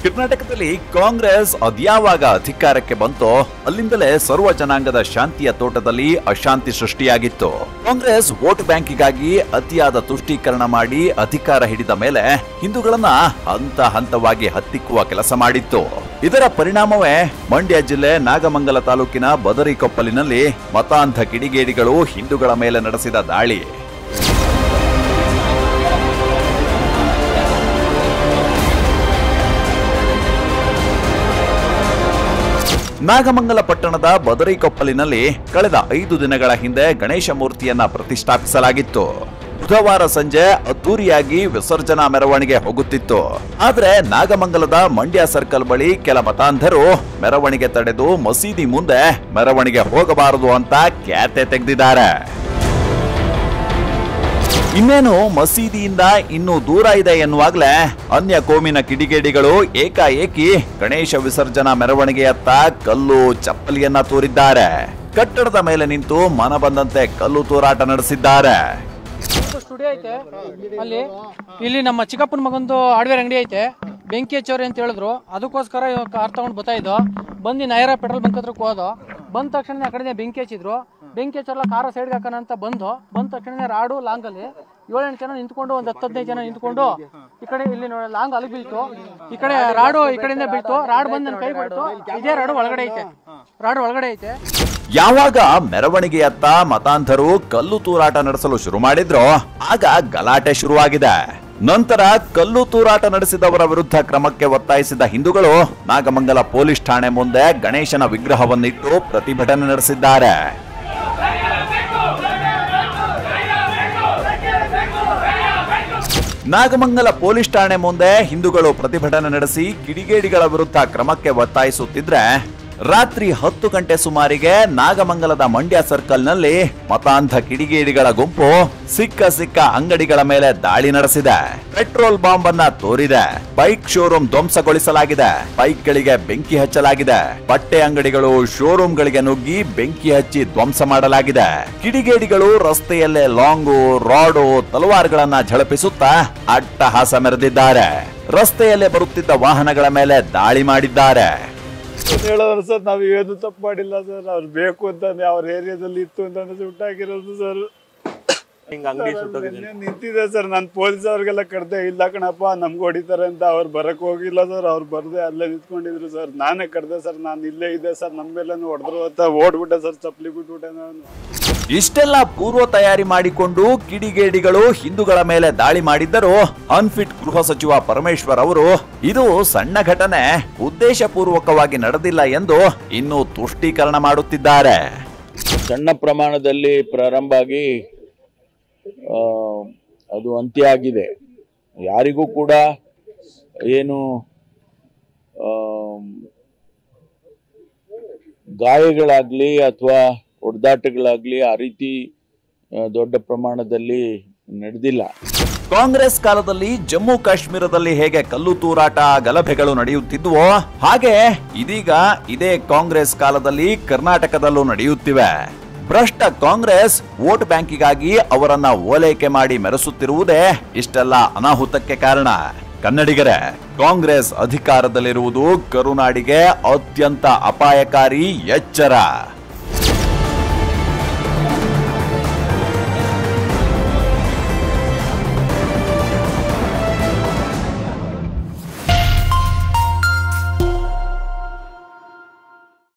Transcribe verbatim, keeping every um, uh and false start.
ಕರ್ನಾಟಕದಲ್ಲಿ ಕಾಂಗ್ರೆಸ್ ಅದ್ಯಾವಾಗ ಅಧಿಕಾರಕ್ಕೆ ಬಂತೋ ಅಲ್ಲಿಂದಲೇ ಸರ್ವ ಜನಾಂಗದ ಶಾಂತಿಯ ತೋಟದಲ್ಲಿ ಅಶಾಂತಿ ಸೃಷ್ಟಿಯಾಗಿತ್ತು. ಕಾಂಗ್ರೆಸ್ ವೋಟ್ ಬ್ಯಾಂಕಿಗಾಗಿ ಅತಿಯಾದ ತುಷ್ಟೀಕರಣ ಮಾಡಿ ಅಧಿಕಾರ ಹಿಡಿದ ಮೇಲೆ ಹಿಂದೂಗಳನ್ನ ಹಂತ ಹಂತವಾಗಿ ಹತ್ತಿಕ್ಕುವ ಕೆಲಸ ಮಾಡಿತ್ತು. ಇದರ ಪರಿಣಾಮವೇ ಮಂಡ್ಯ ಜಿಲ್ಲೆ ನಾಗಮಂಗಲ ತಾಲೂಕಿನ ಬದರಿಕೊಪ್ಪಲಿನಲ್ಲಿ ಮತಾಂಧ ಕಿಡಿಗೇಡಿಗಳು ಹಿಂದೂಗಳ ಮೇಲೆ ನಡೆಸಿದ ದಾಳಿ. ನಾಗಮಂಗಲ ಪಟ್ಟಣದ ಬದರಿಕೊಪ್ಪಲಿನಲ್ಲಿ ಕಳೆದ ಐದು ದಿನಗಳ ಹಿಂದೆ ಗಣೇಶ ಮೂರ್ತಿಯನ್ನ ಪ್ರತಿಷ್ಠಾಪಿಸಲಾಗಿತ್ತು. ಬುಧವಾರ ಸಂಜೆ ಅದ್ದೂರಿಯಾಗಿ ವಿಸರ್ಜನಾ ಮೆರವಣಿಗೆ ಹೋಗುತ್ತಿತ್ತು. ಆದ್ರೆ ನಾಗಮಂಗಲದ ಮಂಡ್ಯ ಸರ್ಕಲ್ ಬಳಿ ಕೆಲ ಮತಾಂಧರು ಮೆರವಣಿಗೆ ತಡೆದು ಮಸೀದಿ ಮುಂದೆ ಮೆರವಣಿಗೆ ಹೋಗಬಾರದು ಅಂತ ಕ್ಯಾತೆ ತೆಗೆದಿದ್ದಾರೆ. ಇನ್ನೇನು ಮಸೀದಿಯಿಂದ ಇನ್ನೂ ದೂರ ಇದೆ ಎನ್ನುವಾಗಲೇ ಅನ್ಯ ಕೋಮಿನ ಕಿಡಿಗೇಡಿಗಳು ಏಕಾಏಕಿ ಗಣೇಶ ವಿಸರ್ಜನಾ ಮೆರವಣಿಗೆಯತ್ತ ಕಲ್ಲು ಚಪ್ಪಲಿಯನ್ನ ತೂರಿದ್ದಾರೆ. ಕಟ್ಟಡದ ಮೇಲೆ ನಿಂತು ಮನ ಬಂದಂತೆ ಕಲ್ಲು ತೂರಾಟ ನಡೆಸಿದ್ದಾರೆ. ಸ್ಟುಡಿಯೋ ಐತೆ ಅಲ್ಲಿ, ಇಲ್ಲಿ ನಮ್ಮ ಚಿಕ್ಕಪ್ಪನ ಮಗಂದು ಹಾರ್ಡ್ವೇರ್ ಅಂಗಡಿ ಐತೆ, ಬೆಂಕಿ ಹಚ್ಚೋರಿ ಅಂತ ಹೇಳಿದ್ರು. ಅದಕ್ಕೋಸ್ಕರ ಕಾರ್ ತಗೊಂಡು ಬರ್ತಾ ಇದ್ದೋ. ಬಂದು ನೈರ ಪೆಟ್ರೋಲ್ ಬಂಕ್ ಹತ್ರಕ್ಕೆ ಹೋದೋ. ಬಂದ ತಕ್ಷಣ ಆ ಕಡೆ ಬೆಂಕಿ ಹಚ್ಚಿದ್ರು. ಬೆಂಕಿ ಹಚ್ಚೋಲ್ಲ, ಕಾರ ಸೈಡ್ಗೆ ಹಾಕೋಣ ಅಂತ ಬಂದು ಬಂದ ತಕ್ಷಣ ರಾಡು ಲಾಂಗಲ್ಲಿ ಏಳೆಂಟು ಜನ ನಿಂತ್ಕೊಂಡು ಒಂದು ಹತ್ತು ಹದಿನೈದು ಜನ ನಿಂತ್ಕೊಂಡು ಈ ಕಡೆ ಇಲ್ಲಿ ನೋಡಿ ಲಾಂಗ್ ಅಲ್ಲಿ ಬೀಳ್ತು, ಈ ಕಡೆ ರಾಡು ಈ ಕಡೆಯಿಂದ ಬೀಳ್ತು. ರಾಡ್ ಬಂದು ನನ್ನ ಕೈ ಬಿಡ್ತು. ಇದೇ ರಾಡು ಒಳಗಡೆ ಐತೆ, ರಾಡು ಒಳಗಡೆ ಐತೆ. ಯಾವಾಗ ಮೆರವಣಿಗೆಯತ್ತ ಮತಾಂಧರು ಕಲ್ಲು ತೂರಾಟ ನಡೆಸಲು ಶುರು ಮಾಡಿದ್ರೋ ಆಗ ಗಲಾಟೆ ಶುರುವಾಗಿದೆ. ನಂತರ ಕಲ್ಲು ತೂರಾಟ ನಡೆಸಿದವರ ವಿರುದ್ಧ ಕ್ರಮಕ್ಕೆ ಒತ್ತಾಯಿಸಿದ ಹಿಂದೂಗಳು ನಾಗಮಂಗಲ ಪೊಲೀಸ್ ಠಾಣೆ ಮುಂದೆ ಗಣೇಶನ ವಿಗ್ರಹವನ್ನಿಟ್ಟು ಪ್ರತಿಭಟನೆ ನಡೆಸಿದ್ದಾರೆ. ನಾಗಮಂಗಲ ಪೊಲೀಸ್ ಠಾಣೆ ಮುಂದೆ ಹಿಂದೂಗಳು ಪ್ರತಿಭಟನೆ ನಡೆಸಿ ಕಿಡಿಗೇಡಿಗಳ ವಿರುದ್ಧ ಕ್ರಮಕ್ಕೆ ಒತ್ತಾಯಿಸುತ್ತಿದ್ರೆ, ರಾತ್ರಿ ಹತ್ತು ಗಂಟೆ ಸುಮಾರಿಗೆ ನಾಗಮಂಗಲದ ಮಂಡ್ಯ ಸರ್ಕಲ್ನಲ್ಲಿ ಮತಾಂಧ ಕಿಡಿಗೇಡಿಗಳ ಗುಂಪು ಸಿಕ್ಕ ಸಿಕ್ಕ ಅಂಗಡಿಗಳ ಮೇಲೆ ದಾಳಿ ನಡೆಸಿದೆ. ಪೆಟ್ರೋಲ್ ಬಾಂಬ್ ಅನ್ನ ತೋರಿದೆ. Bike showroom ಧ್ವಂಸಗೊಳಿಸಲಾಗಿದೆ. ಬೈಕ್ಗಳಿಗೆ ಬೆಂಕಿ ಹಚ್ಚಲಾಗಿದೆ. ಬಟ್ಟೆ ಅಂಗಡಿಗಳು, ಶೋರೂಮ್ಗಳಿಗೆ ನುಗ್ಗಿ ಬೆಂಕಿ ಹಚ್ಚಿ ಧ್ವಂಸ ಮಾಡಲಾಗಿದೆ. ಕಿಡಿಗೇಡಿಗಳು ರಸ್ತೆಯಲ್ಲೇ ಲಾಂಗು, ರಾಡು, ತಲವಾರ್ಗಳನ್ನ ಝಳಪಿಸುತ್ತಾ ಅಟ್ಟಹಾಸ ಮೆರೆದಿದ್ದಾರೆ. ರಸ್ತೆಯಲ್ಲೇ ಬರುತ್ತಿದ್ದ ವಾಹನಗಳ ಮೇಲೆ ದಾಳಿ ಮಾಡಿದ್ದಾರೆ. ಹೇಳೋದು ಸರ್, ನಾವು ಏನು ತಪ್ಪು ಮಾಡಿಲ್ಲ ಸರ್. ಅವ್ರು ಬೇಕು ಅಂತಾನೆ ಅವ್ರ ಏರಿಯಾದಲ್ಲಿ ಇತ್ತು ಅಂತ ಸುಟ್ಟಾಕಿರೋದು ಸರ್. ನಿಂತಿದೆ ಸರ್. ನಾನು ಪೊಲೀಸ್ ಅವ್ರಿಗೆಲ್ಲ ಕಡ್ದೆ, ಇಲ್ಲ ಕಣಪ್ಪ ನಮ್ಗೆ ಹೊಡಿತಾರೆ ಅಂತ ಅವ್ರು ಬರಕ್ ಹೋಗಿಲ್ಲ ಸರ್. ಅವ್ರು ಬರ್ದೆ ಅಲ್ಲೇ ನಿಂತ್ಕೊಂಡಿದ್ರು ಸರ್. ನಾನೇ ಕಡ್ದೆ ಸರ್. ನಾನು ಇಲ್ಲೇ ಇದೆ ಸರ್. ನಮ್ಮ ಮೇಲೆ ಹೊಡೆದ್ರು ಅಂತ ಓಡ್ಬಿಟ್ಟೆ ಸರ್. ಚಪ್ಪಲಿ ಬಿಟ್ಬಿಟ್ಟೆ ನಾನು. ಇಷ್ಟೆಲ್ಲ ಪೂರ್ವ ತಯಾರಿ ಮಾಡಿಕೊಂಡು ಕಿಡಿಗೇಡಿಗಳು ಹಿಂದೂಗಳ ಮೇಲೆ ದಾಳಿ ಮಾಡಿದ್ದರು ಅನ್ಫಿಟ್ ಗೃಹ ಸಚಿವ ಪರಮೇಶ್ವರ್ ಅವರು ಇದು ಸಣ್ಣ ಘಟನೆ, ಉದ್ದೇಶಪೂರ್ವಕವಾಗಿ ನಡೆದಿಲ್ಲ ಎಂದು ಇನ್ನೂ ತುಷ್ಟೀಕರಣ ಮಾಡುತ್ತಿದ್ದಾರೆ. ಸಣ್ಣ ಪ್ರಮಾಣದಲ್ಲಿ ಪ್ರಾರಂಭ ಆಗಿ ಅದು ಅಂತ್ಯ ಆಗಿದೆ. ಯಾರಿಗೂ ಕೂಡ ಏನು ಗಾಯಗಳಾಗ್ಲಿ ಅಥವಾ ಹೊಡೆದಾಟಗಳಾಗ್ಲಿ ಆ ರೀತಿ ದೊಡ್ಡ ಪ್ರಮಾಣದಲ್ಲಿ ನಡೆದಿಲ್ಲ. ಕಾಂಗ್ರೆಸ್ ಕಾಲದಲ್ಲಿ ಜಮ್ಮು ಕಾಶ್ಮೀರದಲ್ಲಿ ಹೇಗೆ ಕಲ್ಲು ತೂರಾಟ, ಗಲಭೆಗಳು ನಡೆಯುತ್ತಿದ್ವೋ ಹಾಗೆ ಇದೀಗ ಇದೇ ಕಾಂಗ್ರೆಸ್ ಕಾಲದಲ್ಲಿ ಕರ್ನಾಟಕದಲ್ಲೂ ನಡೆಯುತ್ತಿವೆ. ಭ್ರಷ್ಟ ಕಾಂಗ್ರೆಸ್ ವೋಟ್ ಬ್ಯಾಂಕಿಗಾಗಿ ಅವರನ್ನ ಓಲೈಕೆ ಮಾಡಿ ಮೆರೆಸುತ್ತಿರುವುದೇ ಇಷ್ಟೆಲ್ಲ ಅನಾಹುತಕ್ಕೆ ಕಾರಣ. ಕನ್ನಡಿಗರೇ, ಕಾಂಗ್ರೆಸ್ ಅಧಿಕಾರದಲ್ಲಿರುವುದು ಕರುನಾಡಿಗೆ ಅತ್ಯಂತ ಅಪಾಯಕಾರಿ ಎಚ್ಚರ.